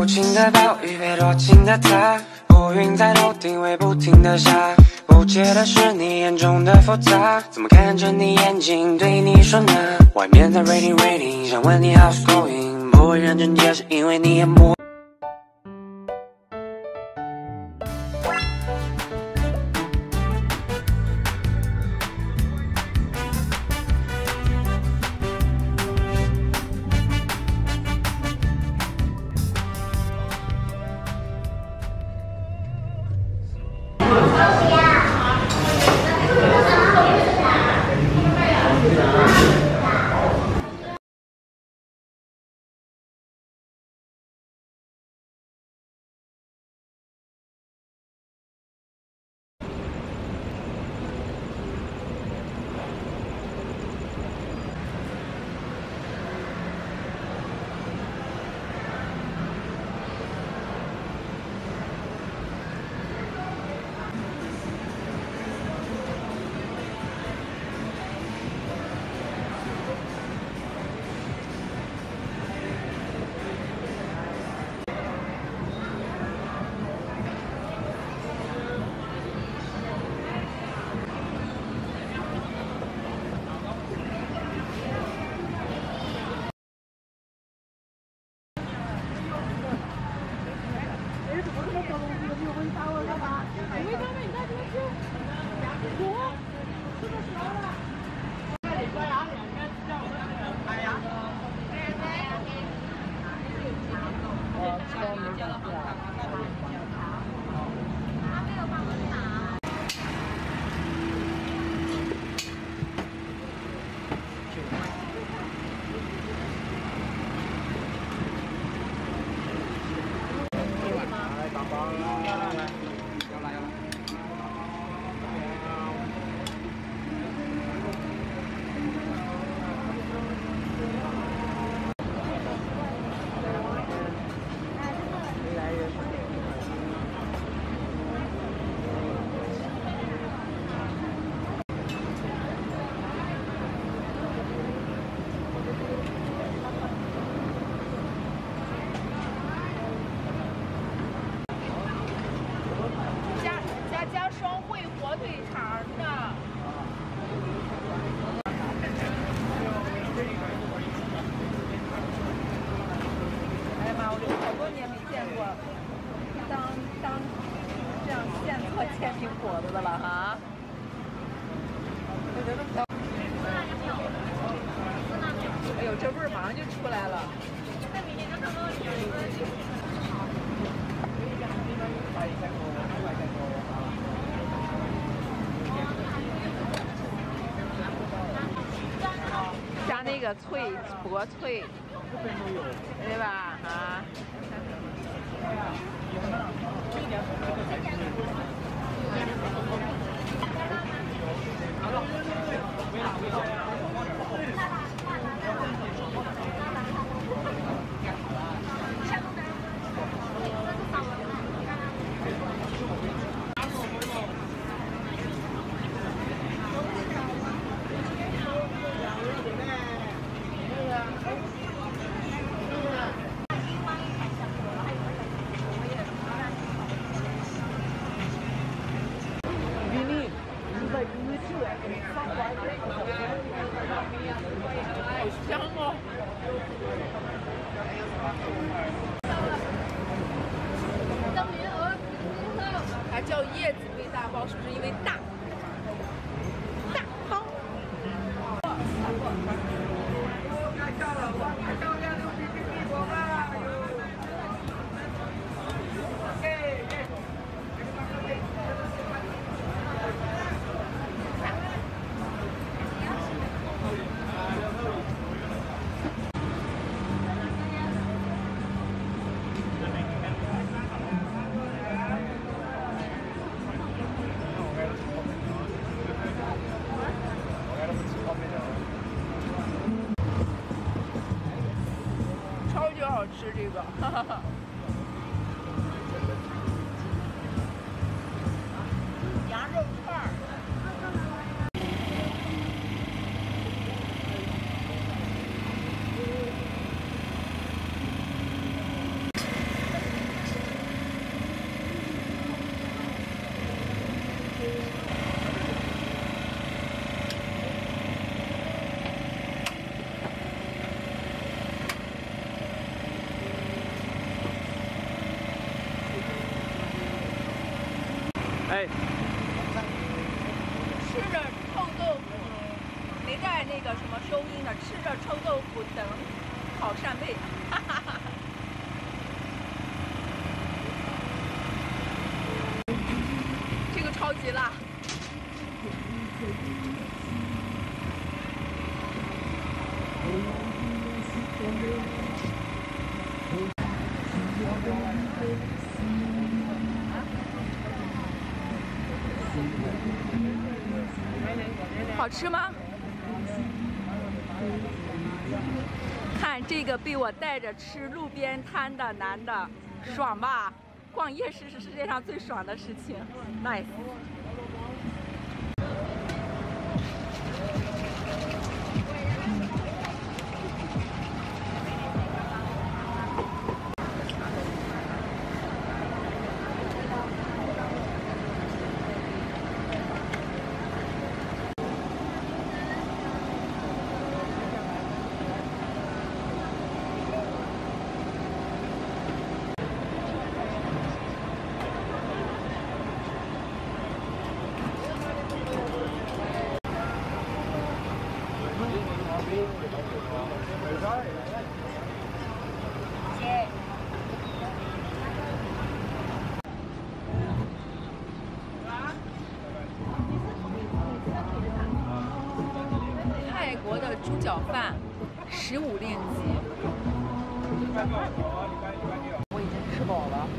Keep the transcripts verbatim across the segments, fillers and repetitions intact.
无情的暴雨被多情的他，乌云在头顶会不停的下。不解的是你眼中的复杂，怎么看着你眼睛对你说呢？外面的 rating rating 想问你 how's going， 不会认真解释，因为你也默。 那个脆薄脆，对吧？啊。香哦！它叫叶子味大包，是不是因为大？大包。吃这个，哈哈哈。羊肉串儿。 哎， 吃着臭豆腐，没带那个什么收音的，吃着臭豆腐等烤扇贝，哈哈哈。这个超级辣。好吃吗？看这个被我带着吃路边摊的男的，爽吧？逛夜市是世界上最爽的事情 ，nice。泰国的猪脚饭，十五令吉。我已经吃饱了。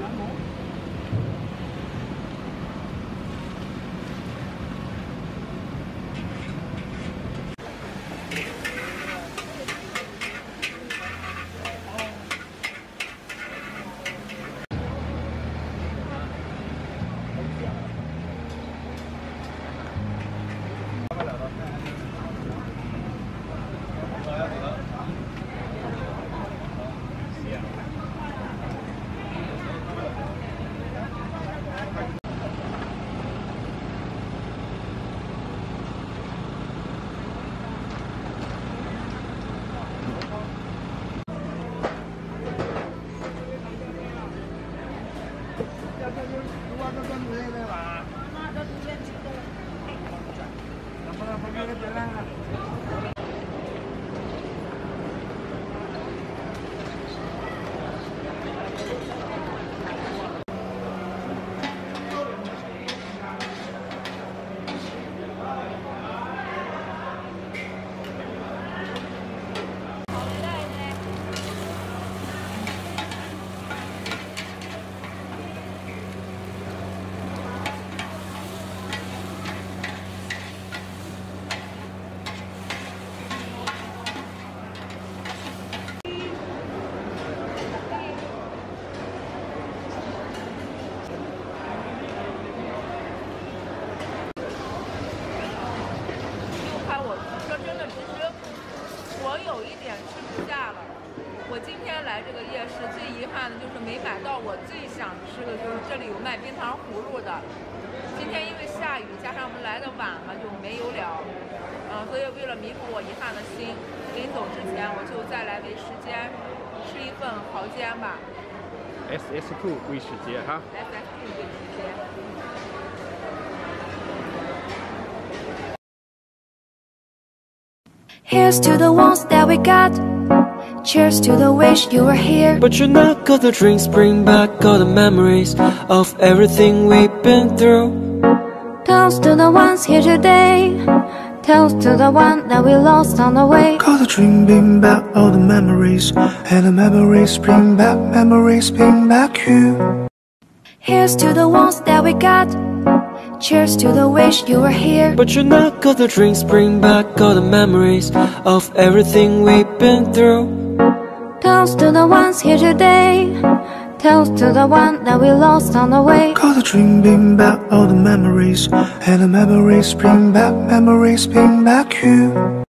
我今天来这个夜市，最遗憾的就是没买到我最想吃的，就是这里有卖冰糖葫芦的。今天因为下雨，加上我们来的晚了，就没有了。嗯，所以为了弥补我遗憾的心，临走之前我就再来为时间吃一份蚝煎吧。 S S two 为时间哈。 S S two 为时间。 Here's to the ones that we got. Cheers to the wish you were here. But you're not, 'cause the drinks bring back all the memories of everything we've been through. Toast to the ones here today. Toast to the one that we lost on the way. 'Cause the drink bring back all the memories, and the memories bring back, memories bring back you. Here's to the ones that we got. Cheers to the wish you were here. But you're not, 'cause the drinks bring back all the memories of everything we've been through. Toast to the ones here today. Toast to the one that we lost on the way. 'Cause the drink bring back all the memories, and the memories bring back, memories bring back you.